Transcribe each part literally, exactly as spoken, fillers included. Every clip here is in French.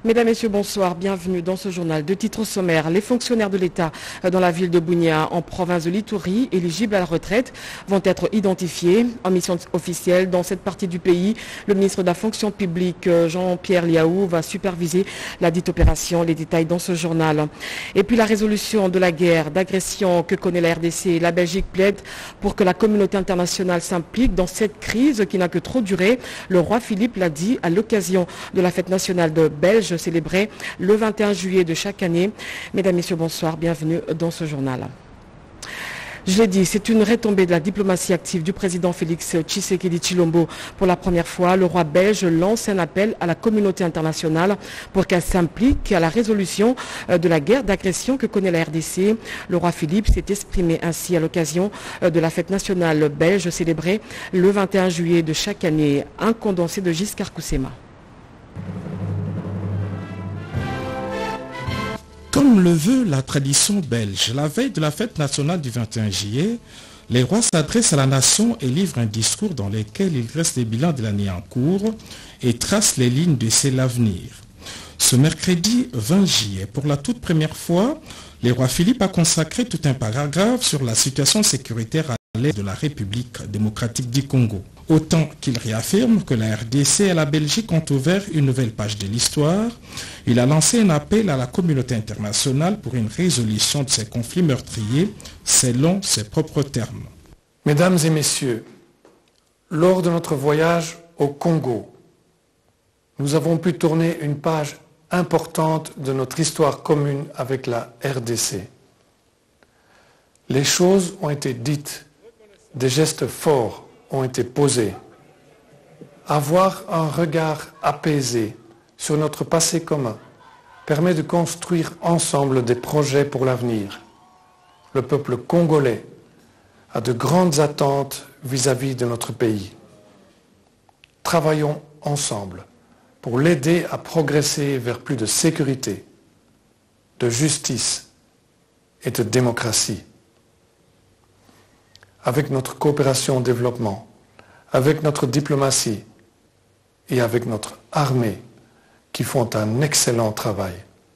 Mesdames, Messieurs, bonsoir. Bienvenue dans ce journal. De titres sommaires, les fonctionnaires de l'État dans la ville de Bunia, en province de l'Ituri, éligibles à la retraite, vont être identifiés en mission officielle dans cette partie du pays. Le ministre de la fonction publique, Jean-Pierre Liaou, va superviser la dite opération. Les détails dans ce journal. Et puis la résolution de la guerre d'agression que connaît la R D C. La Belgique plaide pour que la communauté internationale s'implique dans cette crise qui n'a que trop duré. Le roi Philippe l'a dit à l'occasion de la fête nationale de Belge, célébrée le vingt et un juillet de chaque année. Mesdames, Messieurs, bonsoir, bienvenue dans ce journal. Je l'ai dit, c'est une retombée de la diplomatie active du président Félix Tshisekedi Tshilombo. Pour la première fois, le roi belge lance un appel à la communauté internationale pour qu'elle s'implique à la résolution de la guerre d'agression que connaît la R D C. Le roi Philippe s'est exprimé ainsi à l'occasion de la fête nationale belge célébrée le vingt et un juillet de chaque année. Un condensé de Giscard Koussema. Comme le veut la tradition belge, la veille de la fête nationale du vingt et un juillet, les rois s'adressent à la nation et livrent un discours dans lequel ils dressent les bilans de l'année en cours et tracent les lignes de celle à venir. Ce mercredi vingt juillet, pour la toute première fois, le roi Philippe a consacré tout un paragraphe sur la situation sécuritaire à l'est de la République démocratique du Congo. Autant qu'il réaffirme que la R D C et la Belgique ont ouvert une nouvelle page de l'histoire, il a lancé un appel à la communauté internationale pour une résolution de ces conflits meurtriers selon ses propres termes. Mesdames et messieurs, lors de notre voyage au Congo, nous avons pu tourner une page importante de notre histoire commune avec la R D C. Les choses ont été dites, des gestes forts ont été posés. Avoir un regard apaisé sur notre passé commun permet de construire ensemble des projets pour l'avenir. Le peuple congolais a de grandes attentes vis-à-vis de notre pays. Travaillons ensemble pour l'aider à progresser vers plus de sécurité, de justice et de démocratie. Avec notre coopération au développement, avec notre diplomatie et avec notre armée qui font un excellent travail.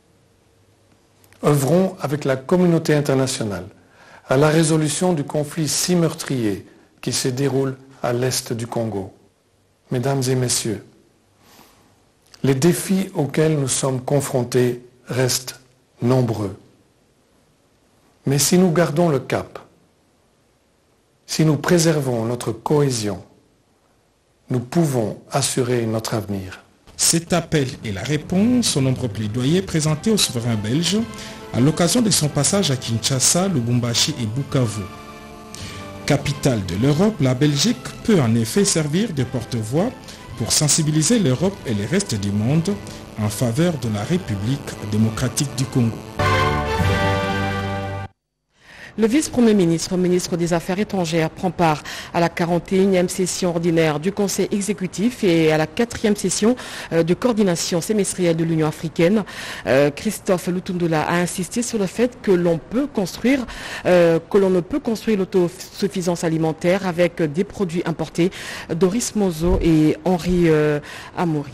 Œuvrons avec la communauté internationale à la résolution du conflit si meurtrier qui se déroule à l'est du Congo. Mesdames et messieurs, les défis auxquels nous sommes confrontés restent nombreux. Mais si nous gardons le cap, si nous préservons notre cohésion, nous pouvons assurer notre avenir. Cet appel est la réponse aux nombreux plaidoyers présentés au souverain belge à l'occasion de son passage à Kinshasa, Lubumbashi et Bukavu. Capitale de l'Europe, la Belgique peut en effet servir de porte-voix pour sensibiliser l'Europe et le reste du monde en faveur de la République démocratique du Congo. Le vice-premier ministre, ministre des Affaires étrangères, prend part à la quarante et unième session ordinaire du Conseil exécutif et à la quatrième session de coordination semestrielle de l'Union africaine. Euh, Christophe Lutundula a insisté sur le fait que l'on peut construire, euh, que l'on ne peut construire l'autosuffisance alimentaire avec des produits importés. Doris Mozo et Henri euh, Amoury.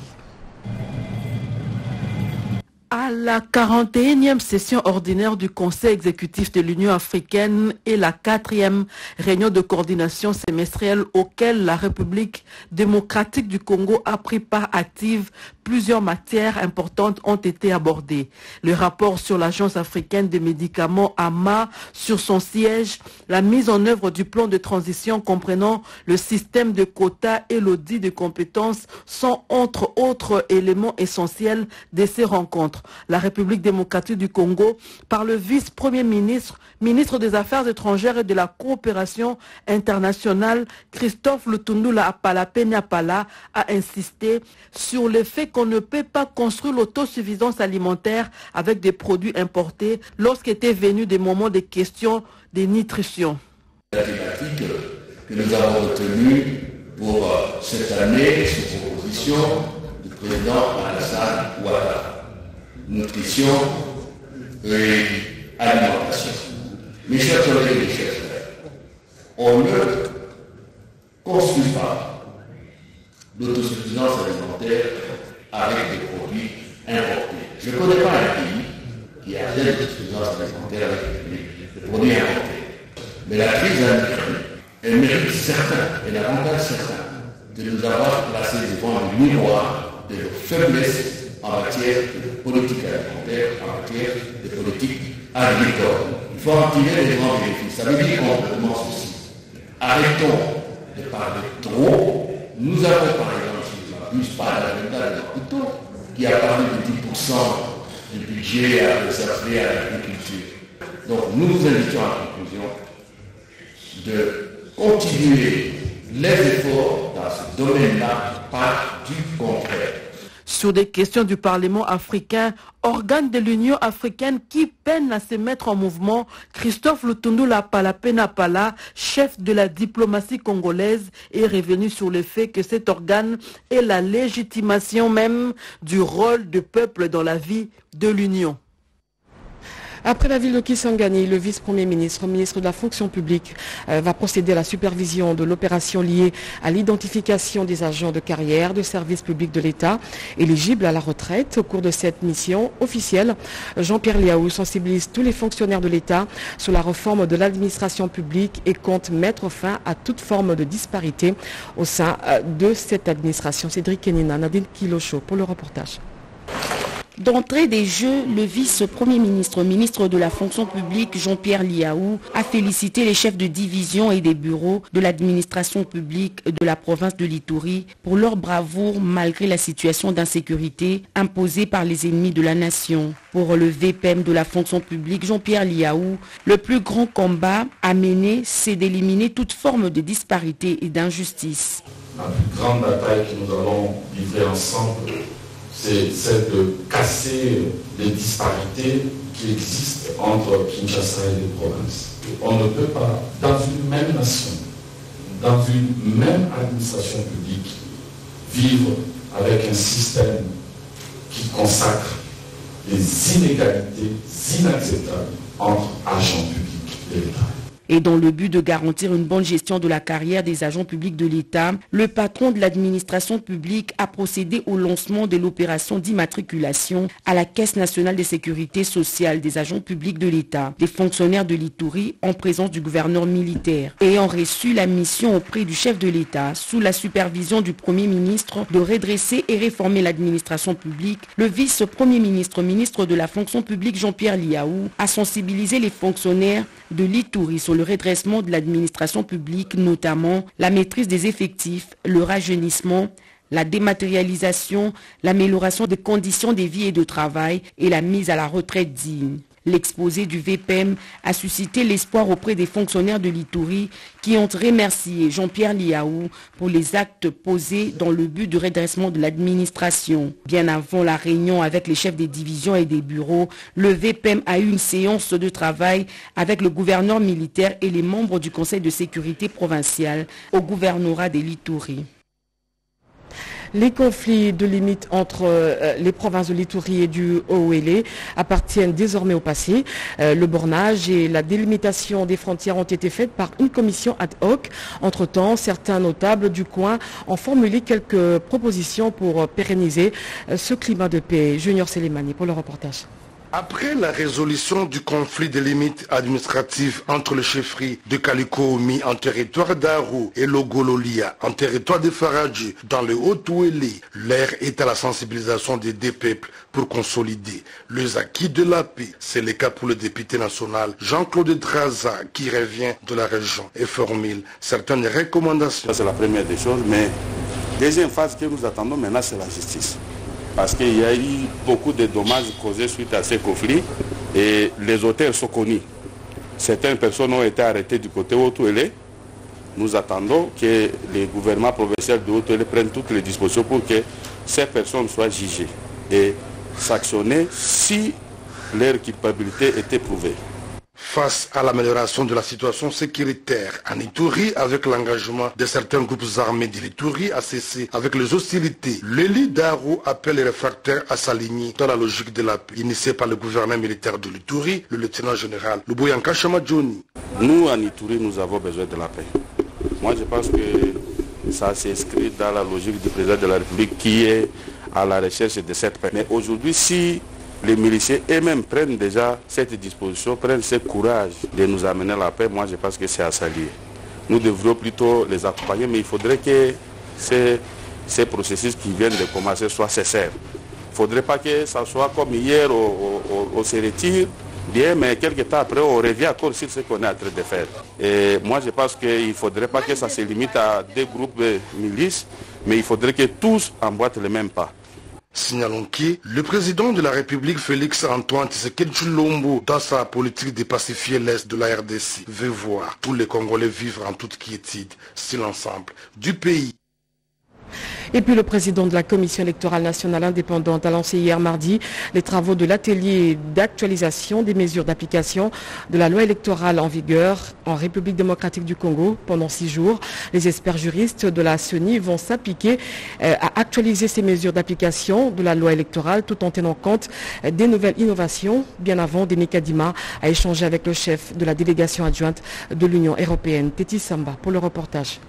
À la quarante et unième session ordinaire du Conseil exécutif de l'Union africaine et la quatrième réunion de coordination semestrielle auquel la République démocratique du Congo a pris part active, plusieurs matières importantes ont été abordées. Le rapport sur l'Agence africaine des médicaments A M A sur son siège, la mise en œuvre du plan de transition comprenant le système de quotas et l'audit de compétences sont entre autres éléments essentiels de ces rencontres. La République démocratique du Congo, par le vice-premier ministre, ministre des Affaires étrangères et de la coopération internationale, Christophe Lutundula Apala-Penyapala, a insisté sur le fait qu'on ne peut pas construire l'autosuffisance alimentaire avec des produits importés lorsqu'étaient venus des moments de questions de nutrition. La thématique que nous avons retenue pour cette année, sous proposition du président Alassane Ouattara. Nutrition et alimentation. Mes chers collègues et mes chers frères, on ne construit pas l'autosuffisance alimentaire avec des produits importés. Je ne connais pas un pays qui a atteint l'autosuffisance alimentaire avec les produits importés. Mais la crise en Ukraine, elle mérite certains, et l'avantage certain, de nous avoir placé devant le miroir de nos faiblesses en matière de politique alimentaire, en matière de politique agricole. Il faut en tirer les grands bénéfices. Ça veut dire complètement ceci. Arrêtons de parler trop. Nous avons par exemple, si je ne m'abuse pas, l'agenda de Maputo, qui a parlé de dix pour cent du budget à réserver à l'agriculture. Donc nous vous invitons en conclusion de continuer les efforts dans ce domaine-là par du concret. Sur des questions du Parlement africain, organe de l'Union africaine qui peine à se mettre en mouvement, Christophe Lutundula Palapenapala, chef de la diplomatie congolaise, est revenu sur le fait que cet organe est la légitimation même du rôle du peuple dans la vie de l'Union. Après la ville de Kisangani, le vice-premier ministre, ministre de la fonction publique, euh, va procéder à la supervision de l'opération liée à l'identification des agents de carrière de services publics de l'État éligibles à la retraite. Au cours de cette mission officielle, Jean-Pierre Liaou sensibilise tous les fonctionnaires de l'État sur la réforme de l'administration publique et compte mettre fin à toute forme de disparité au sein euh, de cette administration. Cédric Kenina, Nadine Kilocho pour le reportage. D'entrée des jeux, le vice-premier ministre, ministre de la fonction publique, Jean-Pierre Liaou, a félicité les chefs de division et des bureaux de l'administration publique de la province de l'Ituri pour leur bravoure malgré la situation d'insécurité imposée par les ennemis de la nation. Pour le V P M de la fonction publique, Jean-Pierre Liaou, le plus grand combat à mener, c'est d'éliminer toute forme de disparité et d'injustice. La plus grande bataille que nous allons livrer ensemble, c'est celle de casser les disparités qui existent entre Kinshasa et les provinces. On ne peut pas, dans une même nation, dans une même administration publique, vivre avec un système qui consacre des inégalités inacceptables entre agents publics de l'État. Et dans le but de garantir une bonne gestion de la carrière des agents publics de l'État, le patron de l'administration publique a procédé au lancement de l'opération d'immatriculation à la Caisse nationale de sécurité sociale des agents publics de l'État, des fonctionnaires de l'Ituri en présence du gouverneur militaire. Ayant reçu la mission auprès du chef de l'État, sous la supervision du Premier ministre, de redresser et réformer l'administration publique, le vice-premier ministre, ministre de la fonction publique Jean-Pierre Liaou, a sensibilisé les fonctionnaires de l'Ituri sur le redressement de l'administration publique, notamment la maîtrise des effectifs, le rajeunissement, la dématérialisation, l'amélioration des conditions de vie et de travail et la mise à la retraite digne. L'exposé du V P M a suscité l'espoir auprès des fonctionnaires de l'Ituri qui ont remercié Jean-Pierre Liaou pour les actes posés dans le but du redressement de l'administration. Bien avant la réunion avec les chefs des divisions et des bureaux, le V P M a eu une séance de travail avec le gouverneur militaire et les membres du Conseil de sécurité provincial au gouvernorat de l'Ituri. Les conflits de limite entre euh, les provinces de l'Ituri et du Haut-Uélé appartiennent désormais au passé. Euh, le bornage et la délimitation des frontières ont été faites par une commission ad hoc. Entre-temps, certains notables du coin ont formulé quelques propositions pour euh, pérenniser euh, ce climat de paix. Junior Selemani pour le reportage. Après la résolution du conflit des limites administratives entre le chefferie de Kalikoomi en territoire d'Aru et Logololia en territoire de Faradji dans le Haut-Uélé, l'air est à la sensibilisation des deux peuples pour consolider les acquis de la paix. C'est le cas pour le député national Jean-Claude Draza qui revient de la région et formule certaines recommandations. C'est la première des choses, mais deuxième phase que nous attendons maintenant, c'est la justice. Parce qu'il y a eu beaucoup de dommages causés suite à ces conflits et les auteurs sont connus. Certaines personnes ont été arrêtées du côté Haut-Uélé. Nous attendons que les gouvernements provinciaux de Haut-Uélé prennent toutes les dispositions pour que ces personnes soient jugées et sanctionnées si leur culpabilité était prouvée. Face à l'amélioration de la situation sécuritaire en Ituri, avec l'engagement de certains groupes armés de l'Ituri à cesser avec les hostilités, l'élu d'Aru appelle les réfractaires à s'aligner dans la logique de la paix, initiée par le gouverneur militaire de l'Ituri, le lieutenant général Luboyanka Chamadjoni. Nous, en Ituri, nous avons besoin de la paix. Moi, je pense que ça s'inscrit dans la logique du président de la République qui est à la recherche de cette paix. Mais aujourd'hui, si les miliciens eux-mêmes prennent déjà cette disposition, prennent ce courage de nous amener à la paix, moi je pense que c'est à saluer. Nous devrions plutôt les accompagner, mais il faudrait que ces, ces processus qui viennent de commencer soient cessés. Il ne faudrait pas que ça soit comme hier, on, on, on se retire, bien, mais quelques temps après, on revient encore sur ce qu'on est en train de faire. Et moi, je pense qu'il ne faudrait pas que ça se limite à des groupes de milices, mais il faudrait que tous emboîtent le même pas. Signalons que le président de la République, Félix Antoine Tshisekedi Tshilombo, dans sa politique de pacifier l'Est de la R D C, veut voir tous les Congolais vivre en toute quiétude sur l'ensemble du pays. Et puis le président de la Commission électorale nationale indépendante a lancé hier mardi les travaux de l'atelier d'actualisation des mesures d'application de la loi électorale en vigueur en République démocratique du Congo pendant six jours. Les experts juristes de la C E N I vont s'appliquer à actualiser ces mesures d'application de la loi électorale tout en tenant compte des nouvelles innovations. Bien avant, Denis Kadima a échangé avec le chef de la délégation adjointe de l'Union européenne, Teti Samba, pour le reportage.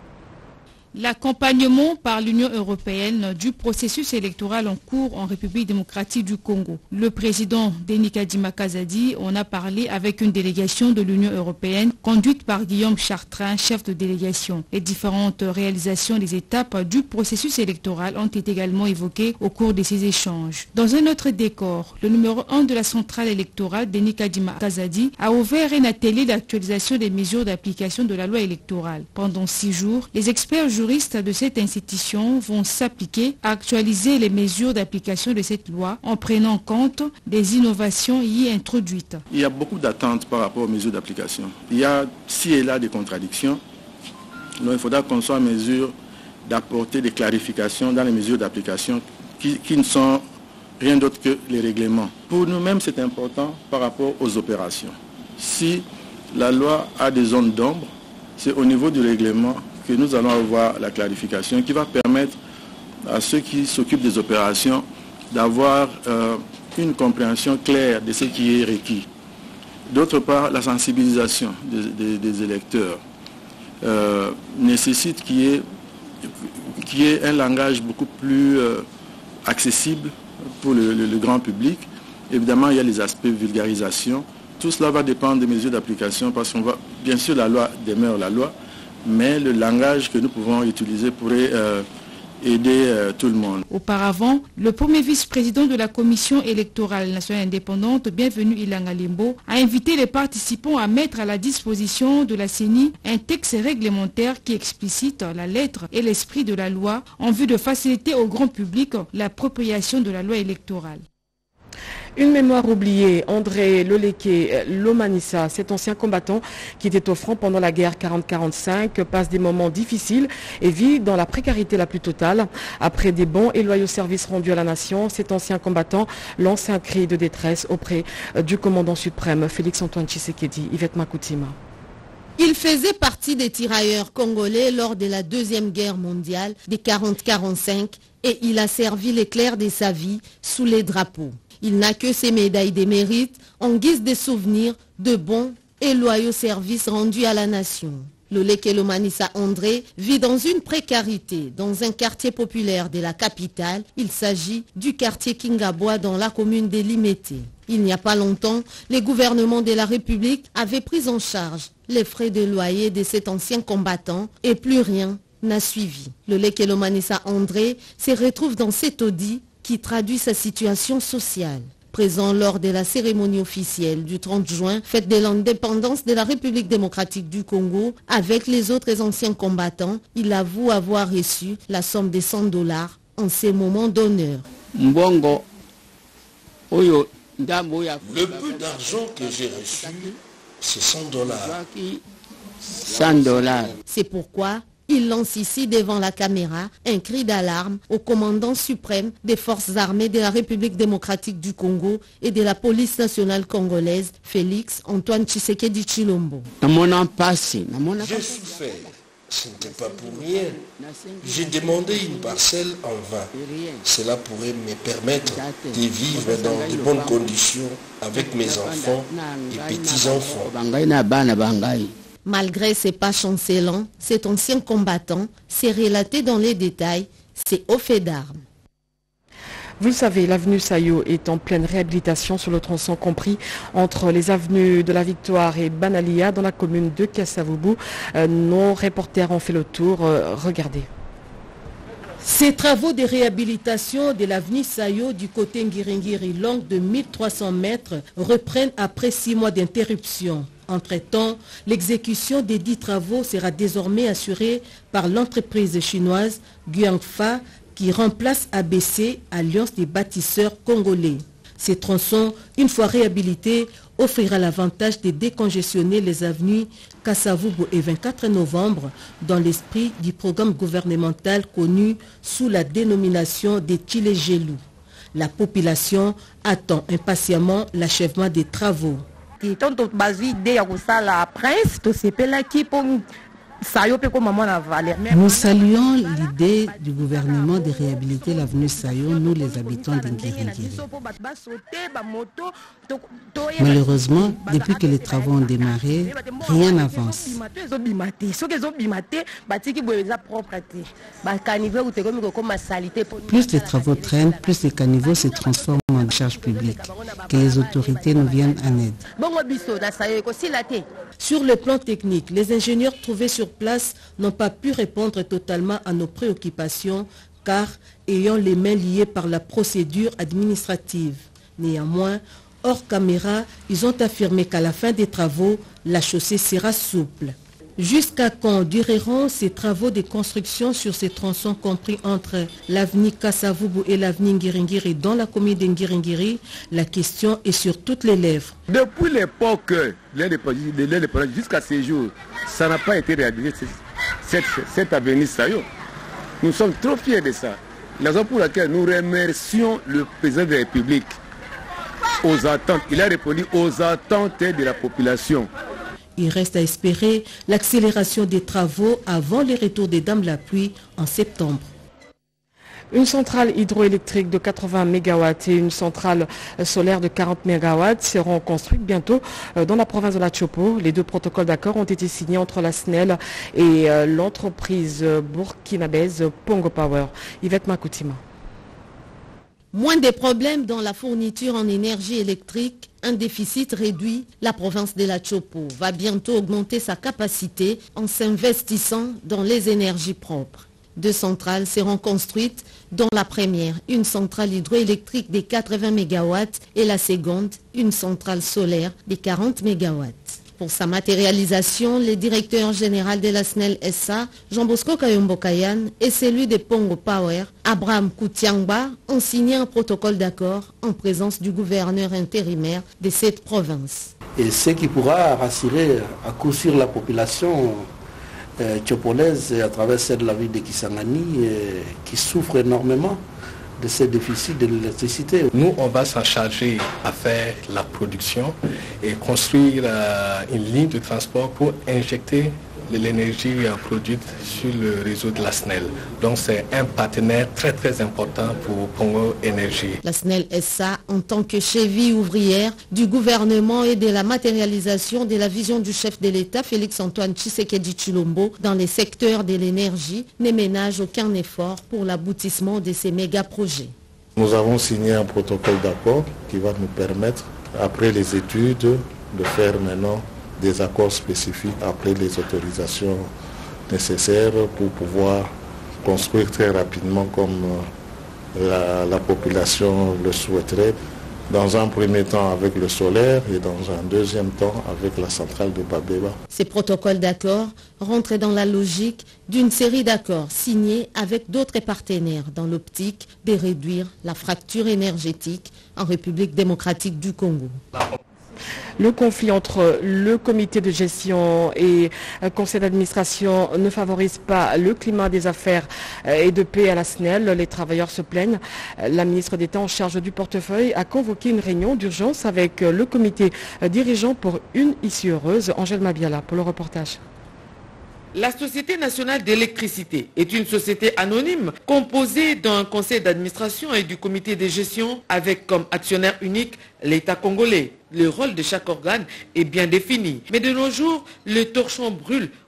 L'accompagnement par l'Union européenne du processus électoral en cours en République démocratique du Congo. Le président Denis Kadima Kazadi en a parlé avec une délégation de l'Union européenne conduite par Guillaume Chartrain, chef de délégation. Les différentes réalisations des étapes du processus électoral ont été également évoquées au cours de ces échanges. Dans un autre décor, le numéro un de la centrale électorale, Denis Kadima Kazadi, a ouvert un atelier d'actualisation des mesures d'application de la loi électorale. Pendant six jours, les experts juristes de cette institution vont s'appliquer à actualiser les mesures d'application de cette loi en prenant compte des innovations y introduites. Il y a beaucoup d'attentes par rapport aux mesures d'application. Il y a ci et là des contradictions. Donc il faudra qu'on soit en mesure d'apporter des clarifications dans les mesures d'application qui, qui ne sont rien d'autre que les règlements. Pour nous-mêmes, c'est important par rapport aux opérations. Si la loi a des zones d'ombre, c'est au niveau du règlement que nous allons avoir la clarification qui va permettre à ceux qui s'occupent des opérations d'avoir euh, une compréhension claire de ce qui est requis. D'autre part, la sensibilisation des, des, des électeurs euh, nécessite qu'il y ait, qu'il y ait un langage beaucoup plus euh, accessible pour le, le, le grand public. Évidemment, il y a les aspects vulgarisation. Tout cela va dépendre des mesures d'application parce qu'on va, bien sûr, la loi demeure la loi, mais le langage que nous pouvons utiliser pourrait euh, aider euh, tout le monde. Auparavant, le premier vice-président de la Commission électorale nationale indépendante, Bienvenu Ilanga Limbo, a invité les participants à mettre à la disposition de la C E N I un texte réglementaire qui explicite la lettre et l'esprit de la loi en vue de faciliter au grand public l'appropriation de la loi électorale. Une mémoire oubliée, André Loleke Lomanissa, cet ancien combattant qui était au front pendant la guerre quarante quarante-cinq, passe des moments difficiles et vit dans la précarité la plus totale. Après des bons et loyaux services rendus à la nation, cet ancien combattant lance un cri de détresse auprès du commandant suprême Félix Antoine Tshisekedi. Yvette Makoutima. Il faisait partie des tirailleurs congolais lors de la Deuxième Guerre mondiale des quarante quarante-cinq et il a servi l'éclair de sa vie sous les drapeaux. Il n'a que ses médailles de mérite en guise de souvenirs de bons et loyaux services rendus à la nation. Loleke Lomanissa André vit dans une précarité dans un quartier populaire de la capitale. Il s'agit du quartier Kingabois dans la commune de Limete. Il n'y a pas longtemps, les gouvernements de la République avaient pris en charge les frais de loyer de cet ancien combattant et plus rien n'a suivi. Loleke Lomanissa André se retrouve dans cet audit qui traduit sa situation sociale. Présent lors de la cérémonie officielle du trente juin, fête de l'indépendance de la République démocratique du Congo, avec les autres anciens combattants, il avoue avoir reçu la somme de cent dollars en ces moments d'honneur. Le peu d'argent que j'ai reçu, c'est cent dollars. cent dollars. C'est pourquoi il lance ici devant la caméra un cri d'alarme au commandant suprême des forces armées de la République démocratique du Congo et de la police nationale congolaise, Félix Antoine Tshisekedi Tshilombo. J'ai souffert, ce n'était pas pour rien. J'ai demandé une parcelle en vain. Cela pourrait me permettre de vivre dans de bonnes conditions avec mes enfants et petits-enfants. Malgré ses pas chancelants, cet ancien combattant s'est relaté dans les détails ses hauts faits d'armes. Vous le savez, l'avenue Sayo est en pleine réhabilitation sur le tronçon compris entre les avenues de la Victoire et Banalia dans la commune de Kasavubu. Euh, nos reporters ont fait le tour. Euh, regardez. Ces travaux de réhabilitation de l'avenue Sayo du côté Ngiringiri, longue de mille trois cents mètres, reprennent après six mois d'interruption. Entre-temps, l'exécution des dix travaux sera désormais assurée par l'entreprise chinoise Guangfa qui remplace A B C, Alliance des bâtisseurs congolais. Ces tronçons, une fois réhabilités, offrira l'avantage de décongestionner les avenues Kasavubu et vingt-quatre novembre dans l'esprit du programme gouvernemental connu sous la dénomination des Tchilé-Gelou. La population attend impatiemment l'achèvement des travaux. Nous saluons l'idée du gouvernement de réhabiliter l'avenue Sayo, nous les habitants d'Ngiringiri. Malheureusement, depuis que les travaux ont démarré, rien n'avance. Plus les travaux traînent, plus les caniveaux se transforment en charge publique. Que les autorités nous viennent en aide. Sur le plan technique, les ingénieurs trouvés sur place n'ont pas pu répondre totalement à nos préoccupations car ayant les mains liées par la procédure administrative. Néanmoins, hors caméra, ils ont affirmé qu'à la fin des travaux, la chaussée sera souple. Jusqu'à quand dureront ces travaux de construction sur ces tronçons compris entre l'avenue Kasavubu et l'avenue Ngiringiri dans la commune de Ngiringiri? La question est sur toutes les lèvres. Depuis l'époque de l'indépendance jusqu'à ces jours, ça n'a pas été réhabilité, cette, cette avenue Sayo. Nous sommes trop fiers de ça. La raison pour laquelle nous remercions le président de la République aux attentes. Il a répondu aux attentes de la population. Il reste à espérer l'accélération des travaux avant le retour des dames la pluie en septembre. Une centrale hydroélectrique de quatre-vingts mégawatts et une centrale solaire de quarante mégawatts seront construites bientôt dans la province de la Chopo. Les deux protocoles d'accord ont été signés entre la S N E L et l'entreprise burkinabèse Pongo Power. Yvette Makoutima. Moins de problèmes dans la fourniture en énergie électrique, un déficit réduit, la province de la Chopo va bientôt augmenter sa capacité en s'investissant dans les énergies propres. Deux centrales seront construites, dont la première, une centrale hydroélectrique de quatre-vingts mégawatts et la seconde, une centrale solaire de quarante mégawatts. Pour sa matérialisation, le directeur général de la S N E L S A, Jean-Bosco Kayombo-Kayan, et celui de Pongo Power, Abraham Koutiangba, ont signé un protocole d'accord en présence du gouverneur intérimaire de cette province. Et ce qui pourra rassurer à coup sûr la population euh, tchopolaise à travers celle de la ville de Kisangani euh, qui souffre énormément de ces déficits de l'électricité. Nous, on va s'en charger à faire la production et construire euh, une ligne de transport pour injecter l'énergie produite sur le réseau de la S N E L. Donc c'est un partenaire très très important pour Pongo Énergie. La S N E L S A, en tant que cheville ouvrière du gouvernement et de la matérialisation de la vision du chef de l'État, Félix-Antoine Tshisekedi Tshilombo, dans les secteurs de l'énergie, ne ménage aucun effort pour l'aboutissement de ces méga-projets. Nous avons signé un protocole d'accord qui va nous permettre, après les études, de faire maintenant des accords spécifiques après les autorisations nécessaires pour pouvoir construire très rapidement comme la, la population le souhaiterait. Dans un premier temps avec le solaire et dans un deuxième temps avec la centrale de Babeba. Ces protocoles d'accord rentrent dans la logique d'une série d'accords signés avec d'autres partenaires dans l'optique de réduire la fracture énergétique en République démocratique du Congo. Le conflit entre le comité de gestion et le conseil d'administration ne favorise pas le climat des affaires et de paix à la S N E L. Les travailleurs se plaignent. La ministre d'État en charge du portefeuille a convoqué une réunion d'urgence avec le comité dirigeant pour une issue heureuse. Angèle Mabiala pour le reportage. La Société nationale d'électricité est une société anonyme composée d'un conseil d'administration et du comité de gestion avec comme actionnaire unique l'État congolais. Le rôle de chaque organe est bien défini. Mais de nos jours, le torchon brûle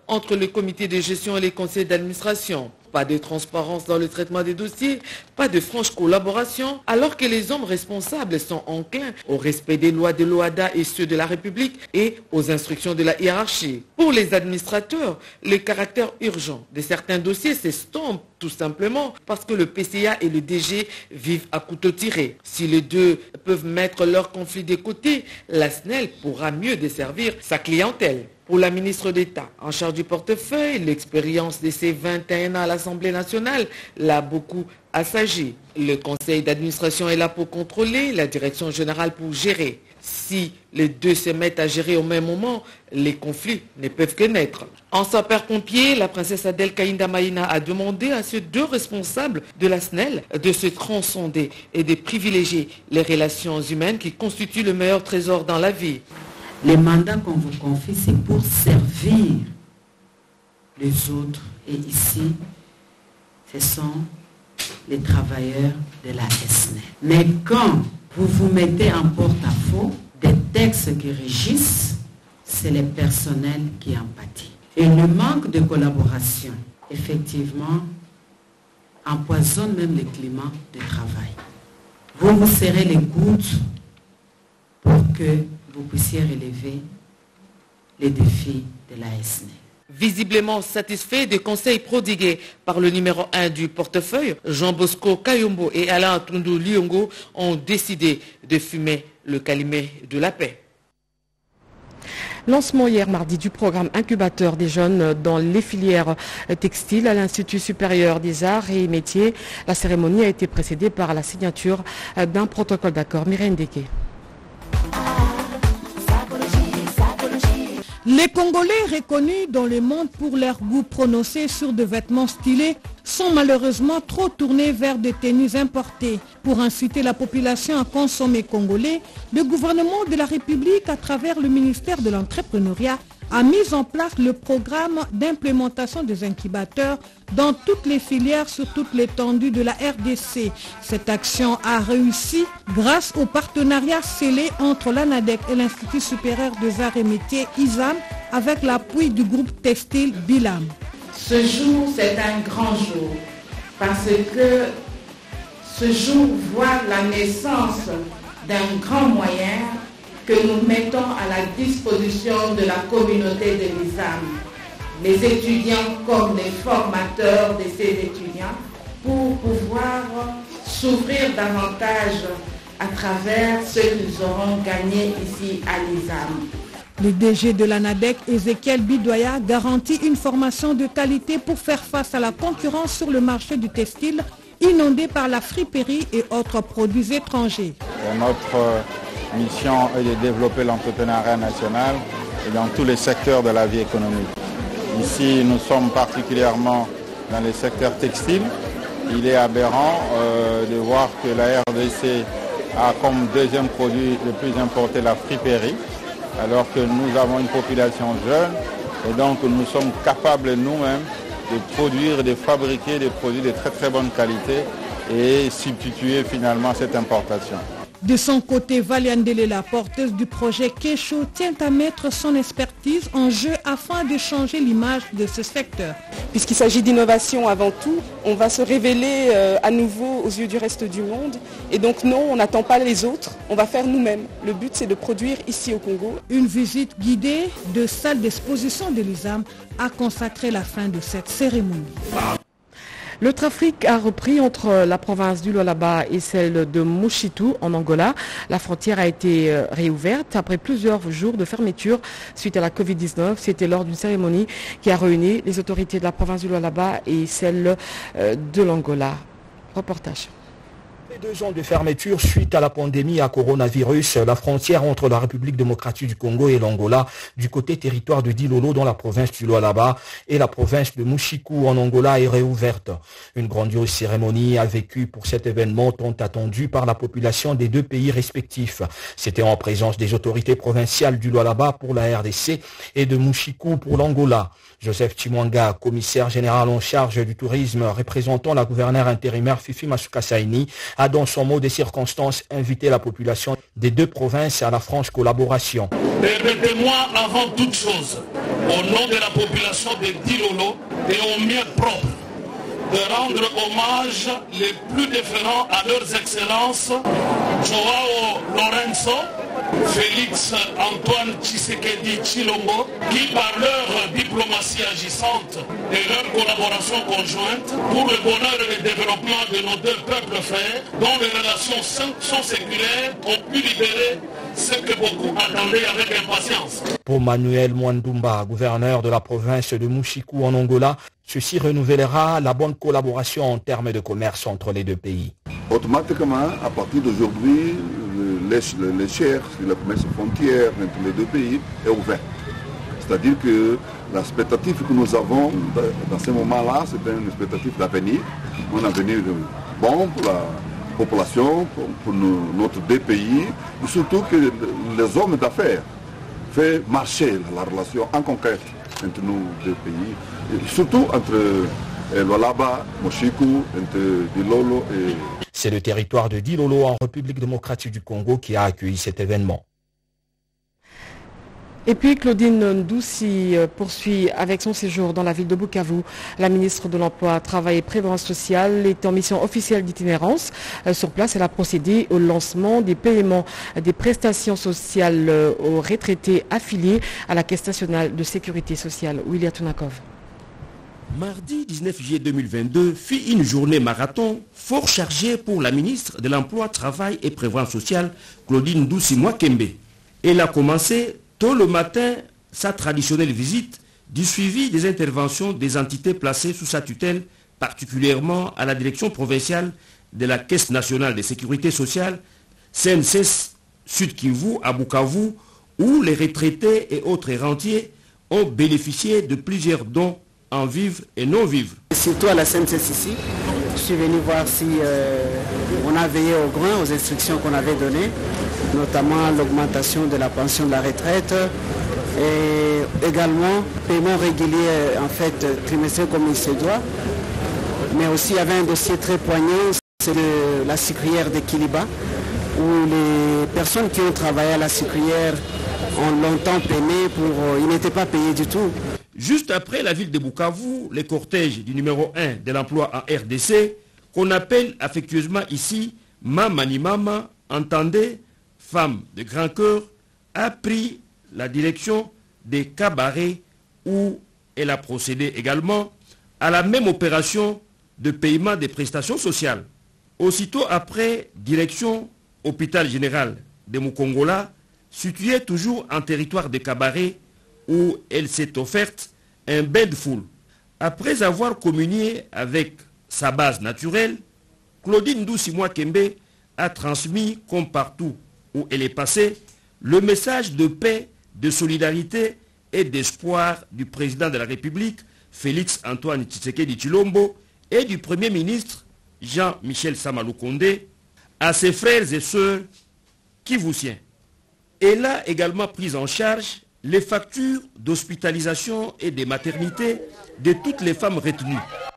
entre le comité de gestion et les conseils d'administration. Pas de transparence dans le traitement des dossiers, pas de franche collaboration, alors que les hommes responsables sont enclins au respect des lois de l'O A D A et ceux de la République et aux instructions de la hiérarchie. Pour les administrateurs, le caractère urgent de certains dossiers s'estompe tout simplement parce que le P C A et le D G vivent à couteau tiré. Si les deux peuvent mettre leur conflit de côté, la S N E L pourra mieux desservir sa clientèle. Pour la ministre d'État en charge du portefeuille, l'expérience de ses vingt et un ans à l'Assemblée nationale l'a beaucoup assagi. Le conseil d'administration est là pour contrôler, la direction générale pour gérer. Si les deux se mettent à gérer au même moment, les conflits ne peuvent que naître. En sapeur-pompier, la princesse Adèle Kaïnda Maïna a demandé à ces deux responsables de la S N E L de se transcender et de privilégier les relations humaines qui constituent le meilleur trésor dans la vie. Les mandats qu'on vous confie, c'est pour servir les autres. Et ici, ce sont les travailleurs de la S N E L. Mais quand vous vous mettez en porte-à-faux des textes qui régissent, c'est le personnel qui en pâtit. Et le manque de collaboration, effectivement, empoisonne même le climat de travail. Vous vous serrez les coudes pour que vous puissiez relever les défis de la S N E L. Visiblement satisfait des conseils prodigués par le numéro un du portefeuille, Jean Bosco Kayombo et Alain Tundu Liongo ont décidé de fumer le calumet de la paix. Lancement hier mardi du programme incubateur des jeunes dans les filières textiles à l'Institut supérieur des arts et métiers. La cérémonie a été précédée par la signature d'un protocole d'accord. Mireille Ndeke. Les Congolais reconnus dans le monde pour leur goût prononcé sur des vêtements stylés sont malheureusement trop tournés vers des tenues importées. Pour inciter la population à consommer congolais, le gouvernement de la République, à travers le ministère de l'Entrepreneuriat, a mis en place le programme d'implémentation des incubateurs dans toutes les filières sur toute l'étendue de la R D C. Cette action a réussi grâce au partenariat scellé entre l'ANADEC et l'Institut supérieur des arts et métiers I S A M avec l'appui du groupe textile Bilam. Ce jour, c'est un grand jour parce que ce jour voit la naissance d'un grand moyen que nous mettons à la disposition de la communauté de l'I S A M, les étudiants comme les formateurs de ces étudiants, pour pouvoir s'ouvrir davantage à travers ce qu'ils auront gagné ici à l'I S A M. Le D G de l'ANADEC, Ezekiel Bidoya, garantit une formation de qualité pour faire face à la concurrence sur le marché du textile, inondé par la friperie et autres produits étrangers. Notre mission est de développer l'entrepreneuriat national et dans tous les secteurs de la vie économique. Ici, nous sommes particulièrement dans les secteurs textiles. Il est aberrant euh, de voir que la R D C a comme deuxième produit le plus importé la friperie, alors que nous avons une population jeune et donc nous sommes capables nous-mêmes de produire, de fabriquer des produits de très très bonne qualité et substituer finalement cette importation. De son côté, Valiandele, la porteuse du projet Kesho, tient à mettre son expertise en jeu afin de changer l'image de ce secteur. Puisqu'il s'agit d'innovation avant tout, on va se révéler euh, à nouveau aux yeux du reste du monde. Et donc non, on n'attend pas les autres, on va faire nous-mêmes. Le but, c'est de produire ici au Congo. Une visite guidée de salle d'exposition de l'I S A M a consacré la fin de cette cérémonie. Le trafic a repris entre la province du Lualaba et celle de Moshitou en Angola. La frontière a été réouverte après plusieurs jours de fermeture suite à la covid dix-neuf. C'était lors d'une cérémonie qui a réuni les autorités de la province du Lualaba et celle de l'Angola. Reportage. Deux ans de fermeture suite à la pandémie à coronavirus, la frontière entre la République démocratique du Congo et l'Angola, du côté territoire de Dilolo dans la province du Lualaba et la province de Mouchikou en Angola est réouverte. Une grandiose cérémonie a vécu pour cet événement tant attendu par la population des deux pays respectifs. C'était en présence des autorités provinciales du Lualaba pour la R D C et de Mouchikou pour l'Angola. Joseph Chimwanga, commissaire général en charge du tourisme représentant la gouverneure intérimaire Fifi Masuka Saini, a dans son mot des circonstances invité la population des deux provinces à la franche collaboration. Permettez-moi avant toute chose, au nom de la population de Dilolo et au mien propre, de rendre hommage les plus déférents à leurs excellences Joao Lorenzo, Félix Antoine Tshisekedi Tshilombo, qui par leur diplomatie agissante et leur collaboration conjointe pour le bonheur et le développement de nos deux peuples frères, dont les relations sont séculaires, ont pu libérer ce que beaucoup attendaient avec impatience. Pour Manuel Mwandumba, gouverneur de la province de Mushiku en Angola, ceci renouvellera la bonne collaboration en termes de commerce entre les deux pays. Automatiquement, à partir d'aujourd'hui, l'échelle sur le commerce frontière entre les deux pays est ouvert. C'est-à-dire que l'expectative que nous avons dans ce moment-là, c'est une expectative d'avenir, un avenir bon pour la population, pour, pour nous, notre deux pays, et surtout que les hommes d'affaires font marcher la relation en concrète entre nos deux pays, et surtout entre Lualaba, Mushiku, entre Dilolo et... C'est le territoire de Dilolo en République démocratique du Congo qui a accueilli cet événement. Et puis Claudine Ndoussi poursuit avec son séjour dans la ville de Bukavu. La ministre de l'Emploi, Travail et Prévoyance sociale est en mission officielle d'itinérance. Sur place, elle a procédé au lancement des paiements des prestations sociales aux retraités affiliés à la Caisse nationale de sécurité sociale. William Tunakov. Mardi dix-neuf juillet deux mille vingt-deux fut une journée marathon fort chargée pour la ministre de l'Emploi, Travail et Prévoyance sociale, Claudine Ndoussi Mwakembe. Elle a commencé tôt le matin sa traditionnelle visite du suivi des interventions des entités placées sous sa tutelle, particulièrement à la direction provinciale de la Caisse nationale de sécurité sociale, C N C S Sud Kivu à Bukavu, où les retraités et autres rentiers ont bénéficié de plusieurs dons en vivre et non vivre. Surtout à la C N C S ici, je suis venu voir si euh, on a veillé au grain aux instructions qu'on avait données, notamment l'augmentation de la pension de la retraite et également paiement régulier en fait trimestriel comme il se doit. Mais aussi il y avait un dossier très poignant, c'est la sucrière de Kiliba, où les personnes qui ont travaillé à la sucrière ont longtemps peiné pour... Euh, ils n'étaient pas payés du tout. Juste après la ville de Bukavu, le cortège du numéro un de l'emploi en R D C, qu'on appelle affectueusement ici Mama Mama, entendez, femme de grand cœur, a pris la direction des cabarets où elle a procédé également à la même opération de paiement des prestations sociales. Aussitôt après, direction hôpital général de Mukongola, situé toujours en territoire de cabaret, où elle s'est offerte un bain de foule. Après avoir communié avec sa base naturelle, Claudine Ndoussi Mwakembe a transmis, comme partout où elle est passée, le message de paix, de solidarité et d'espoir du président de la République, Félix Antoine Tshisekedi Tshilombo, et du Premier ministre, Jean-Michel Samaloukonde, à ses frères et sœurs kivusiens. Elle a également pris en charge les factures d'hospitalisation et de maternité de toutes les femmes retenues.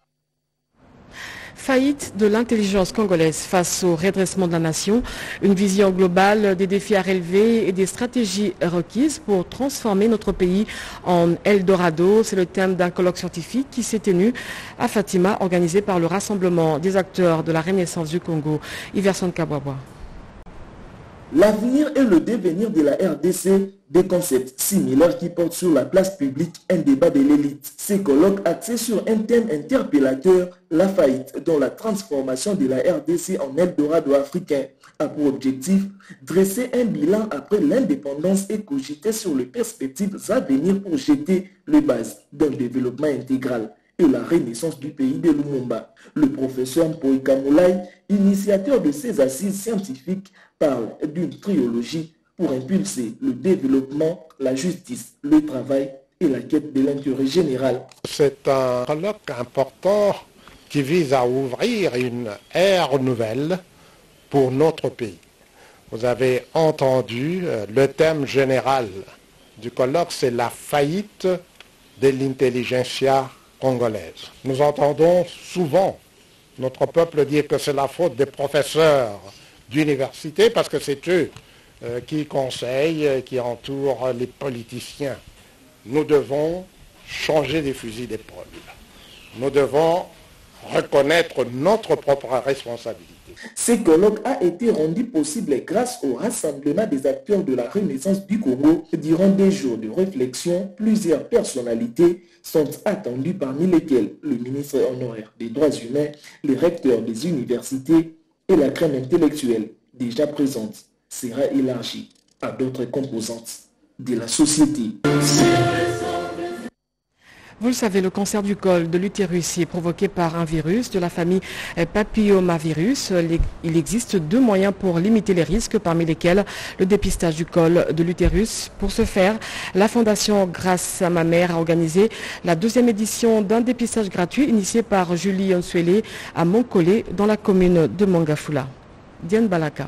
Faillite de l'intelligence congolaise face au redressement de la nation, une vision globale des défis à relever et des stratégies requises pour transformer notre pays en Eldorado. C'est le thème d'un colloque scientifique qui s'est tenu à Fatima, organisé par le Rassemblement des acteurs de la Renaissance du Congo. Iverson Kabwabwa. L'avenir et le devenir de la R D C, des concepts similaires qui portent sur la place publique un débat de l'élite. Ces colloques axés sur un thème interpellateur, la faillite dans la transformation de la R D C en Eldorado africain, a pour objectif dresser un bilan après l'indépendance et cogiter sur les perspectives à venir pour jeter les bases d'un développement intégral et la renaissance du pays de Lumumba. Le professeur Mpoika Moulay, initiateur de ces assises scientifiques, parle d'une trilogie pour impulser le développement, la justice, le travail et la quête de l'intérêt général. C'est un colloque important qui vise à ouvrir une ère nouvelle pour notre pays. Vous avez entendu le thème général du colloque, c'est la faillite de l'intelligentsia congolaise. Nous entendons souvent notre peuple dit que c'est la faute des professeurs d'université parce que c'est eux euh, qui conseillent, qui entourent les politiciens. Nous devons changer des fusils d'épaule. Nous devons reconnaître notre propre responsabilité. Ce colloque a été rendu possible grâce au rassemblement des acteurs de la Renaissance du Congo. Durant des jours de réflexion, plusieurs personnalités sont attendues, parmi lesquelles le ministre honoraire des droits humains, les recteurs des universités et la crème intellectuelle déjà présente sera élargie à d'autres composantes de la société. Vous le savez, le cancer du col de l'utérus est provoqué par un virus de la famille papillomavirus. Il existe deux moyens pour limiter les risques, parmi lesquels le dépistage du col de l'utérus. Pour ce faire, la Fondation Grâce à ma mère a organisé la deuxième édition d'un dépistage gratuit initié par Julie Onsuele à Moncolé, dans la commune de Mangafula. Diane Balaka.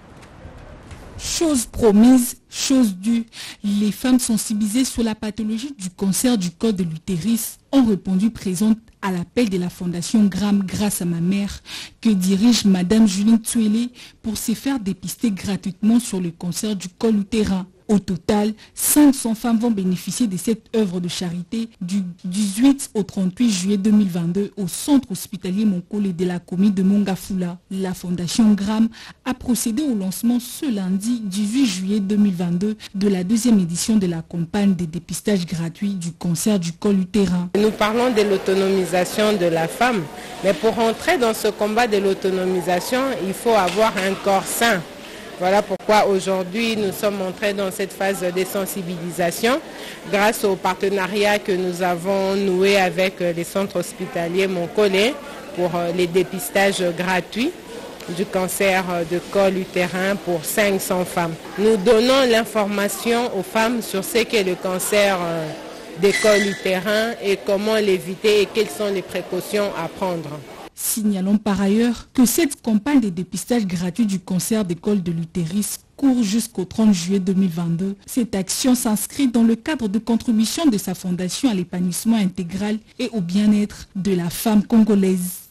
Chose promise, chose due. Les femmes sensibilisées sur la pathologie du cancer du col de l'utérus ont répondu présentes à l'appel de la Fondation Gram Grâce à ma mère, que dirige Madame Julie Onsuele, pour se faire dépister gratuitement sur le cancer du col utérin. Au total, cinq cents femmes vont bénéficier de cette œuvre de charité du dix-huit au trente-huit juillet deux mille vingt-deux au centre hospitalier Moncolé de la commune de Mongafula. La Fondation Gram a procédé au lancement ce lundi dix-huit juillet deux mille vingt-deux de la deuxième édition de la campagne de dépistage gratuit du cancer du col utérin. Nous parlons de l'autonomisation de la femme, mais pour entrer dans ce combat de l'autonomisation, il faut avoir un corps sain. Voilà pourquoi aujourd'hui nous sommes entrés dans cette phase de sensibilisation grâce au partenariat que nous avons noué avec les centres hospitaliers Moncolé pour les dépistages gratuits du cancer de col utérin pour cinq cents femmes. Nous donnons l'information aux femmes sur ce qu'est le cancer des col utérin et comment l'éviter et quelles sont les précautions à prendre. Signalons par ailleurs que cette campagne de dépistage gratuit du cancer des cols de l'utérus court jusqu'au trente juillet deux mille vingt-deux. Cette action s'inscrit dans le cadre de contribution de sa fondation à l'épanouissement intégral et au bien-être de la femme congolaise.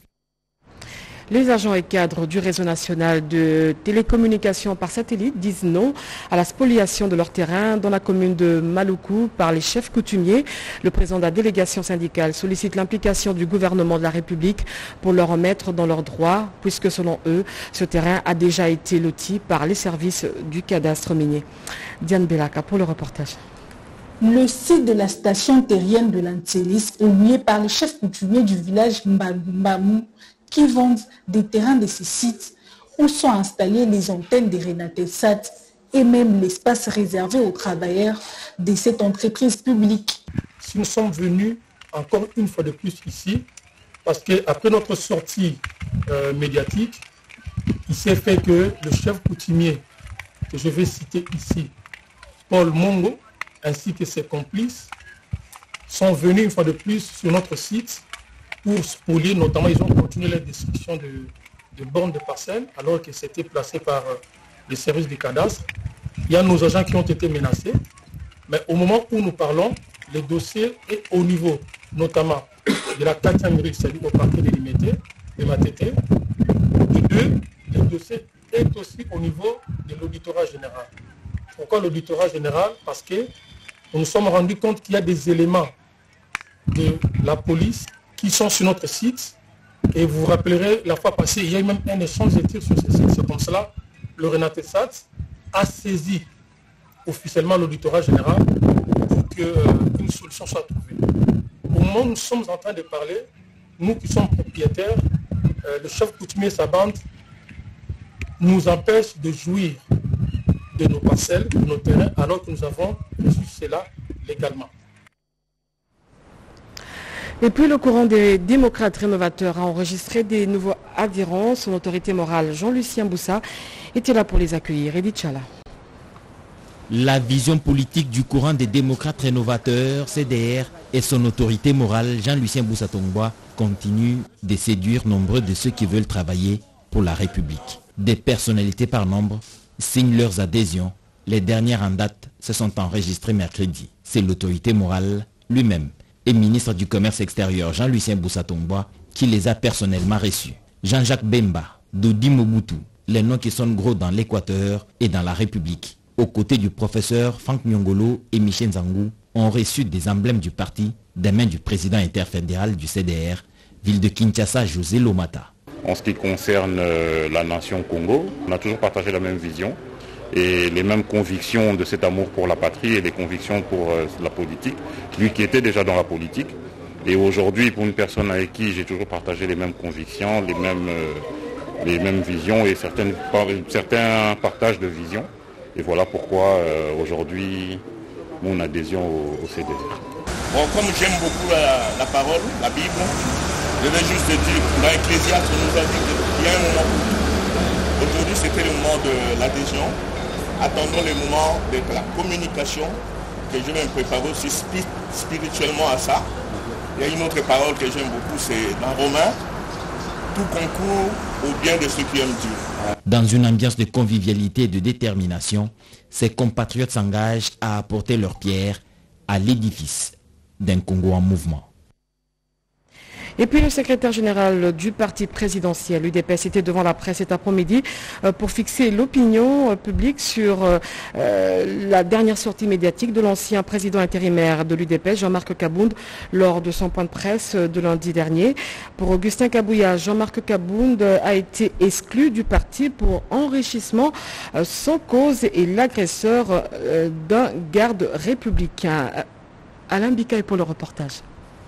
Les agents et cadres du réseau national de télécommunications par satellite disent non à la spoliation de leur terrain dans la commune de Maluku par les chefs coutumiers. Le président de la délégation syndicale sollicite l'implication du gouvernement de la République pour leur remettre dans leurs droits, puisque selon eux, ce terrain a déjà été loti par les services du cadastre minier. Diane Belaka pour le reportage. Le site de la station terrienne de l'Antélis est loué par les chefs coutumiers du village Mbamou, qui vendent des terrains de ces sites où sont installées les antennes de Renatelsat et même l'espace réservé aux travailleurs de cette entreprise publique. Nous sommes venus encore une fois de plus ici parce qu'après notre sortie euh, médiatique, il s'est fait que le chef coutumier que je vais citer ici, Paul Mongo, ainsi que ses complices, sont venus une fois de plus sur notre site pour spolier, notamment ils ont continué la destruction de, de bornes de parcelles alors que c'était placé par euh, les services du cadastre. Il y a nos agents qui ont été menacés, mais au moment où nous parlons, le dossier est au niveau notamment de la quatrième rue, c'est-à-dire au parquet délimité, de Matete. De deux, le dossier est aussi au niveau de l'auditorat général. Pourquoi l'auditorat général? Parce que nous nous sommes rendus compte qu'il y a des éléments de la police qui sont sur notre site. Et vous vous rappellerez, la fois passée, il y a eu même un échange de tirs sur ce site. C'est comme cela, le Renatelsat a saisi officiellement l'auditorat général pour qu'une euh, solution soit trouvée. Au moment où nous sommes en train de parler, nous qui sommes propriétaires, euh, le chef coutumier et sa bande nous empêche de jouir de nos parcelles, de nos terrains, alors que nous avons reçu cela légalement. Et puis le courant des démocrates rénovateurs a enregistré des nouveaux adhérents. Son autorité morale, Jean-Lucien Boussa, était là pour les accueillir. Edith Chala. La vision politique du courant des démocrates rénovateurs, C D R, et son autorité morale, Jean-Lucien Boussa Tongboa, continuent de séduire nombreux de ceux qui veulent travailler pour la République. Des personnalités par nombre signent leurs adhésions. Les dernières en date se sont enregistrées mercredi. C'est l'autorité morale lui-même et ministre du Commerce extérieur Jean-Lucien Boussa Tongboa qui les a personnellement reçus. Jean-Jacques Bemba, Dodi Mobutu, les noms qui sonnent gros dans l'Équateur et dans la République, aux côtés du professeur Franck Nyongolo et Michel Nzangou, ont reçu des emblèmes du parti des mains du président interfédéral du C D R, ville de Kinshasa, José Lomata. En ce qui concerne euh, la nation Congo, on a toujours partagé la même vision et les mêmes convictions de cet amour pour la patrie et les convictions pour euh, la politique, lui qui était déjà dans la politique. Et aujourd'hui, pour une personne avec qui j'ai toujours partagé les mêmes convictions, les mêmes, euh, les mêmes visions et certaines, certains partages de visions. Et voilà pourquoi euh, aujourd'hui, mon adhésion au, au C D R. Bon, comme j'aime beaucoup la, la parole, la Bible, je vais juste dire, dans Ecclésiaste, on nous a dit qu'il y a un moment. Aujourd'hui, c'était le moment de l'adhésion. Attendons le moment de la communication, que je vais me préparer aussi spirituellement à ça. Il y a une autre parole que j'aime beaucoup, c'est dans Romains, tout concourt au bien de ceux qui aiment Dieu. Dans une ambiance de convivialité et de détermination, ses compatriotes s'engagent à apporter leur pierre à l'édifice d'un Congo en mouvement. Et puis le secrétaire général du parti présidentiel, l'U D P S, était devant la presse cet après-midi pour fixer l'opinion publique sur euh, la dernière sortie médiatique de l'ancien président intérimaire de l'U D P S, Jean-Marc Kabound, lors de son point de presse de lundi dernier. Pour Augustin Kabouya, Jean-Marc Kabound a été exclu du parti pour enrichissement sans cause et l'agresseur euh, d'un garde républicain. Alain Bikaï pour le reportage.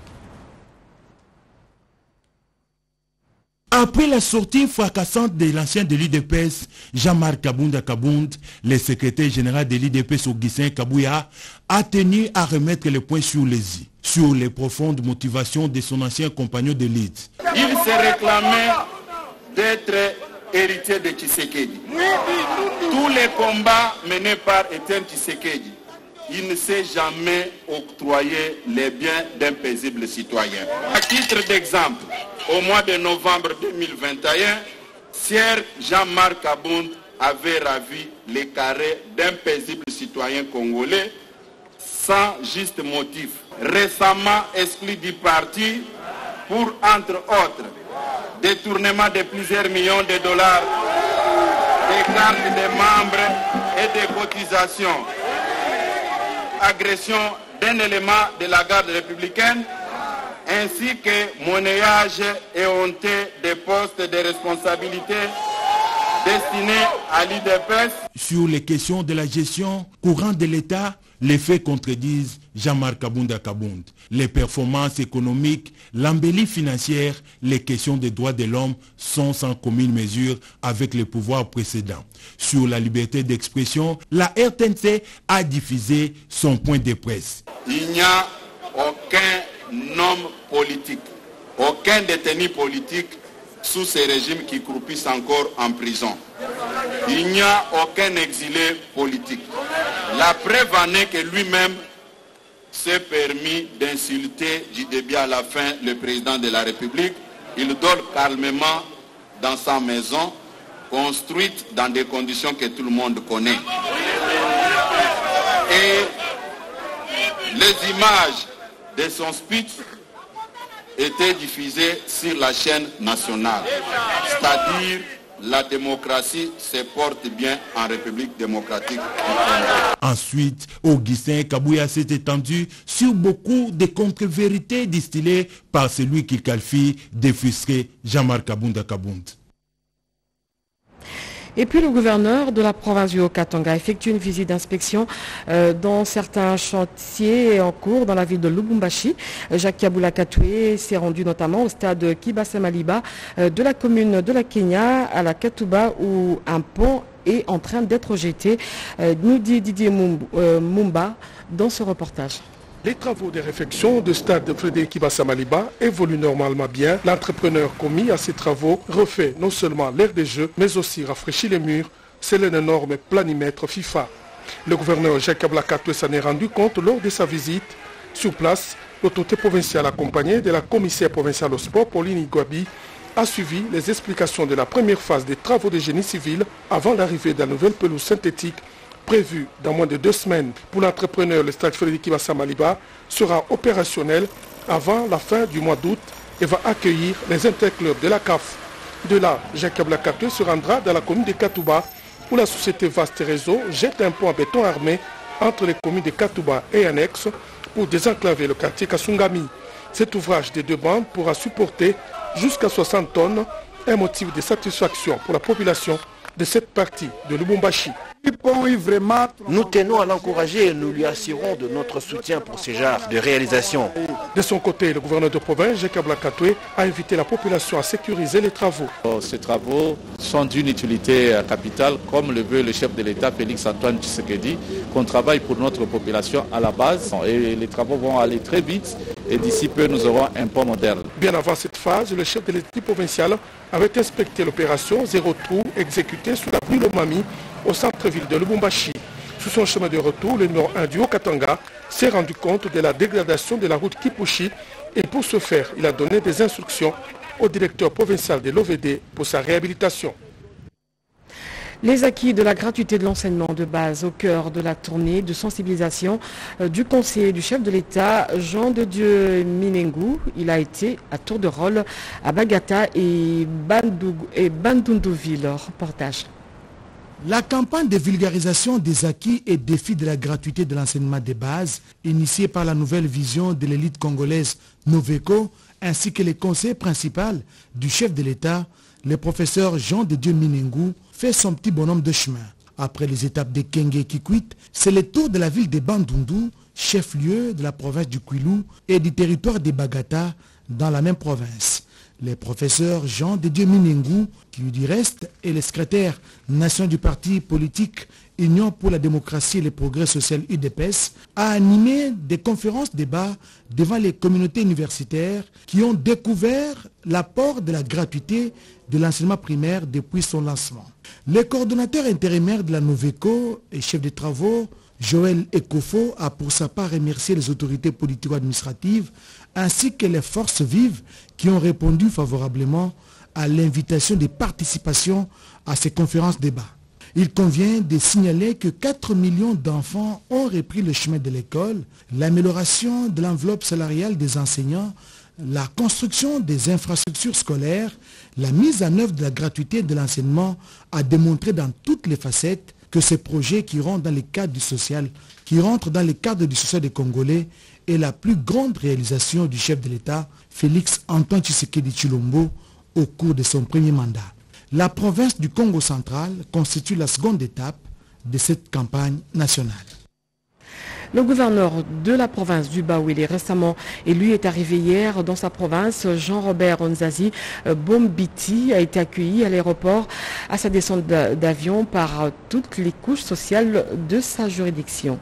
Après la sortie fracassante de l'ancien de l'U D P S, Jean-Marc Kabound Kabound, le secrétaire général de l'U D P S, Augustin Kabouya, a tenu à remettre le point sur les i, sur les profondes motivations de son ancien compagnon de lutte. Il s'est réclamé d'être héritier de Tshisekedi. Tous les combats menés par Étienne Tshisekedi, il ne s'est jamais octroyé les biens d'un paisible citoyen. À titre d'exemple, au mois de novembre deux mille vingt et un, Sieur Jean-Marc Kabound avait ravi les carrés d'un paisible citoyen congolais sans juste motif. Récemment exclu du parti pour, entre autres, détournement de plusieurs millions de dollars, des cartes des membres et des cotisations, agression d'un élément de la garde républicaine, ainsi que monnayage et honteux des postes de responsabilité destinés à l'U D P S. Sur les questions de la gestion courante de l'État, les faits contredisent Jean-Marc Kabound Kabound. Les performances économiques, l'embellie financière, les questions des droits de l'homme sont sans commune mesure avec les pouvoirs précédents. Sur la liberté d'expression, la R T N C a diffusé son point de presse. Il n'y a aucun homme politique, aucun détenu politique sous ces régimes qui croupissent encore en prison. Il n'y a aucun exilé politique. La preuve en est que lui-même s'est permis d'insulter du début à la fin le président de la République. Il dort calmement dans sa maison, construite dans des conditions que tout le monde connaît. Et les images de son speech étaient diffusées sur la chaîne nationale. C'est-à-dire, la démocratie se porte bien en République démocratique du Congo. Ensuite, Augustin Kabouya s'est étendu sur beaucoup de contre-vérités distillées par celui qu'il qualifie de frustré Jean-Marc Kabound Kabound. Et puis le gouverneur de la province du Haut-Katanga effectue une visite d'inspection euh, dans certains chantiers en cours dans la ville de Lubumbashi. Jacques Kabula Katoué s'est rendu notamment au stade Kibasa Maliba euh, de la commune de la Kenya à la Katuba où un pont est en train d'être jeté. Euh, nous dit Didier Mumba dans ce reportage. Les travaux de réfection du stade de Frédéric Kibasa Maliba évoluent normalement bien. L'entrepreneur commis à ces travaux refait non seulement l'aire des jeux, mais aussi rafraîchit les murs. C'est l'énorme planimètre FIFA. Le gouverneur Jacques Kabula Katoué s'en est rendu compte lors de sa visite. Sur place, l'autorité provinciale accompagnée de la commissaire provinciale au sport, Pauline Igwabi, a suivi les explications de la première phase des travaux de génie civil avant l'arrivée de la nouvelle pelouse synthétique prévu dans moins de deux semaines. Pour l'entrepreneur, le stade Frédéric Kibasa Maliba sera opérationnel avant la fin du mois d'août et va accueillir les interclubs de la C A F. De là, Jacob Lakato se rendra dans la commune de Katouba où la société Vaste Réseau jette un pont en béton armé entre les communes de Katouba et annexes pour désenclaver le quartier Kasungami. Cet ouvrage des deux bandes pourra supporter jusqu'à soixante tonnes, un motif de satisfaction pour la population de cette partie de Lubumbashi. Nous tenons à l'encourager et nous lui assurons de notre soutien pour ce genre de réalisation. De son côté, le gouverneur de province, Jacob Lakato, a invité la population à sécuriser les travaux. Ces travaux sont d'une utilité capitale, comme le veut le chef de l'État, Félix Antoine Tshisekedi, qu'on travaille pour notre population à la base. Et les travaux vont aller très vite et d'ici peu, nous aurons un pont moderne. Bien avant cette phase, le chef de l'équipe provinciale avait inspecté l'opération Zéro Trou exécutée sous l'avenue Lomami au centre-ville de Lubumbashi. Sur son chemin de retour, le numéro un du Haut-Katanga s'est rendu compte de la dégradation de la route Kipushi et pour ce faire, il a donné des instructions au directeur provincial de l'O V D pour sa réhabilitation. Les acquis de la gratuité de l'enseignement de base au cœur de la tournée de sensibilisation du conseiller du chef de l'État, Jean de Dieu Minengu. Il a été à tour de rôle à Bagata et Bandundouville. Reportage. La campagne de vulgarisation des acquis et défis de la gratuité de l'enseignement de base, initiée par la nouvelle vision de l'élite congolaise Noveco, ainsi que les conseillers principaux du chef de l'État, le professeur Jean de Dieu Minengu, fait son petit bonhomme de chemin. Après les étapes de Kenge et Kikwit, c'est le tour de la ville de Bandundu, chef-lieu de la province du Kwilu et du territoire de Bagata, dans la même province. Le professeur Jean de Dieu Minengu, qui du reste est le secrétaire national du parti politique Union pour la démocratie et le progrès social U D P S, a animé des conférences débats devant les communautés universitaires qui ont découvert l'apport de la gratuité de l'enseignement primaire depuis son lancement. Le coordonnateur intérimaire de la Noveco et chef de travaux, Joël Ekofo, a pour sa part remercié les autorités politico-administratives ainsi que les forces vives qui ont répondu favorablement à l'invitation de participation à ces conférences débats. Il convient de signaler que quatre millions d'enfants ont repris le chemin de l'école, l'amélioration de l'enveloppe salariale des enseignants, la construction des infrastructures scolaires, la mise en œuvre de la gratuité de l'enseignement a démontré dans toutes les facettes que ces projets qui rentrent dans le cadre du social, qui rentrent dans le cadre du social des Congolais, est la plus grande réalisation du chef de l'État, Félix Antoine Tshisekedi Tshilombo, au cours de son premier mandat. La province du Congo central constitue la seconde étape de cette campagne nationale. Le gouverneur de la province du Bawili, récemment élu, est arrivé hier dans sa province. Jean-Robert Onzazi Bombiti a été accueilli à l'aéroport à sa descente d'avion par toutes les couches sociales de sa juridiction.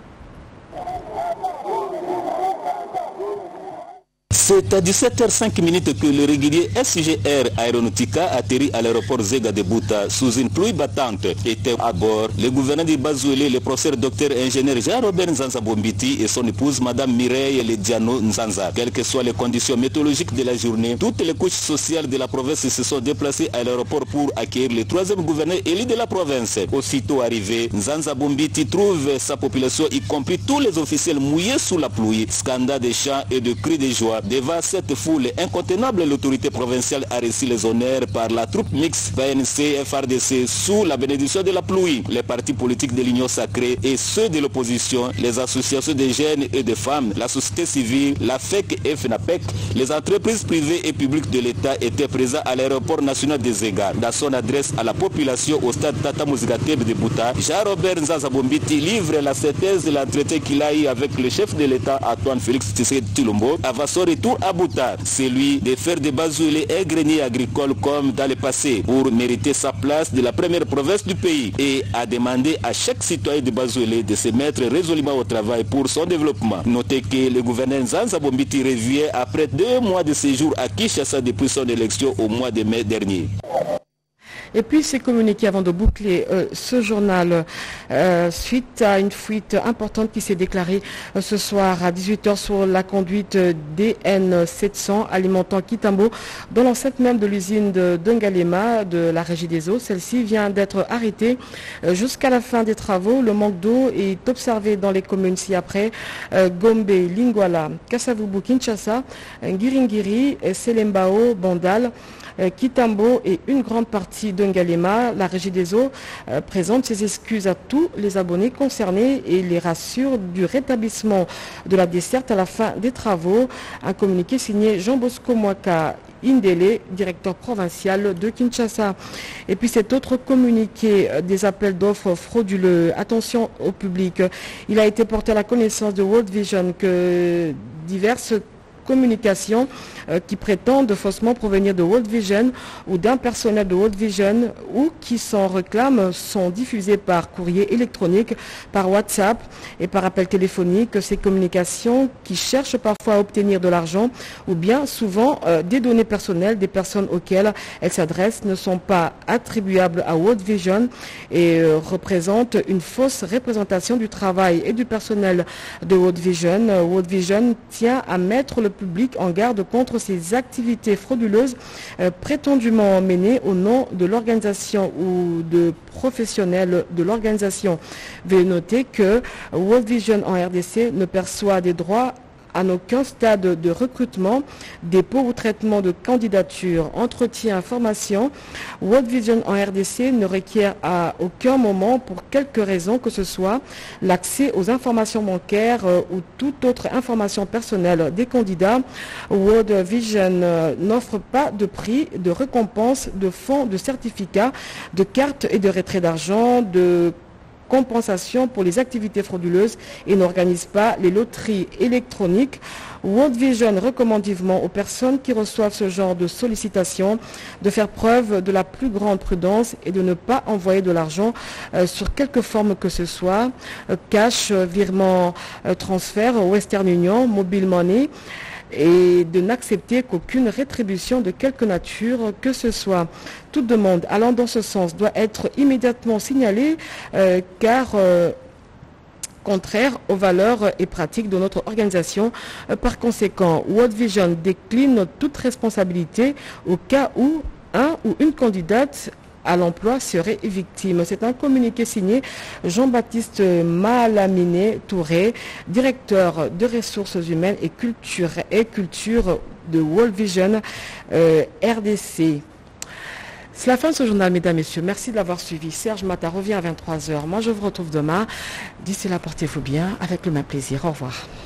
C'est à dix-sept heures cinq que le régulier S G R Aeronautica atterrit à l'aéroport Zega de Buta sous une pluie battante. Était à bord le gouverneur de Bazouélé, le professeur docteur ingénieur Jean-Robert Nzanza Bombiti et son épouse Madame Mireille Lediano Nzanza. Quelles que soient les conditions météorologiques de la journée, toutes les couches sociales de la province se sont déplacées à l'aéroport pour accueillir le troisième gouverneur élu de la province. Aussitôt arrivé, Nzanza Bombiti trouve sa population, y compris tous les officiels mouillés sous la pluie. Scandale de chants et de cris de joie. Devant cette foule incontenable, l'autorité provinciale a reçu les honneurs par la troupe mixte P N C F R D C sous la bénédiction de la pluie. Les partis politiques de l'Union sacrée et ceux de l'opposition, les associations de jeunes et de femmes, la société civile, la F E C et FENAPEC, les entreprises privées et publiques de l'État étaient présents à l'aéroport national de Zega. Dans son adresse à la population au stade Tata Mouzigateb de Buta, Jean-Robert Nzanza Bombiti livre la synthèse de l'entretien qu'il a eu avec le chef de l'État, Antoine Félix Tshisekedi Tshilombo, avant son retour à Buta, celui de faire de Bazouélé un grenier agricole comme dans le passé pour mériter sa place de la première province du pays et a demandé à chaque citoyen de Bazouélé de se mettre résolument au travail pour son développement. Notez que le gouverneur Nzanza Bombiti revient après deux mois de séjour à Kinshasa depuis son élection au mois de mai dernier. Et puis c'est communiqué avant de boucler euh, ce journal euh, suite à une fuite importante qui s'est déclarée euh, ce soir à dix-huit heures sur la conduite D N sept cents alimentant Kitambo dans l'enceinte même de l'usine de Dungalema de la Régie des eaux. Celle-ci vient d'être arrêtée euh, jusqu'à la fin des travaux. Le manque d'eau est observé dans les communes ci-après euh, Gombe, Lingwala, Kasavubu, Kinshasa, Ngiringiri, Selembao, Bandal, Kitambo et une grande partie d'Ungalema. La Régie des eaux euh, présente ses excuses à tous les abonnés concernés et les rassure du rétablissement de la desserte à la fin des travaux. Un communiqué signé Jean Bosco Mwaka Indele, directeur provincial de Kinshasa. Et puis cet autre communiqué des appels d'offres frauduleux, attention au public, il a été porté à la connaissance de World Vision que diverses communications euh, qui prétendent faussement provenir de World Vision ou d'un personnel de World Vision ou qui s'en réclament sont diffusées par courrier électronique, par WhatsApp et par appel téléphonique. Ces communications qui cherchent parfois à obtenir de l'argent ou bien souvent euh, des données personnelles des personnes auxquelles elles s'adressent ne sont pas attribuables à World Vision et euh, représentent une fausse représentation du travail et du personnel de World Vision. Euh, World Vision tient à mettre le public en garde contre ces activités frauduleuses euh, prétendument menées au nom de l'organisation ou de professionnels de l'organisation. Veuillez noter que World Vision en R D C ne perçoit des droits à aucun stade de recrutement, dépôt ou traitement de candidature, entretien, formation. World Vision en R D C ne requiert à aucun moment, pour quelque raison que ce soit, l'accès aux informations bancaires euh, ou toute autre information personnelle des candidats. World Vision euh, n'offre pas de prix, de récompense, de fonds, de certificats, de cartes et de retrait d'argent, de compensation pour les activités frauduleuses et n'organise pas les loteries électroniques. World Vision recommande vivement aux personnes qui reçoivent ce genre de sollicitations de faire preuve de la plus grande prudence et de ne pas envoyer de l'argent euh, sur quelque forme que ce soit, euh, cash, euh, virement, euh, transfert, Western Union, mobile money, et de n'accepter qu'aucune rétribution de quelque nature que ce soit. Toute demande allant dans ce sens doit être immédiatement signalée euh, car euh, contraire aux valeurs et pratiques de notre organisation. Euh, par conséquent, World Vision décline toute responsabilité au cas où un ou une candidate à l'emploi serait victime. C'est un communiqué signé Jean-Baptiste Malamine Touré, directeur de ressources humaines et culture, et culture de World Vision euh, R D C. C'est la fin de ce journal, mesdames, messieurs. Merci de l'avoir suivi. Serge Mata revient à vingt-trois heures. Moi, je vous retrouve demain. D'ici là, portez-vous bien, avec le même plaisir. Au revoir.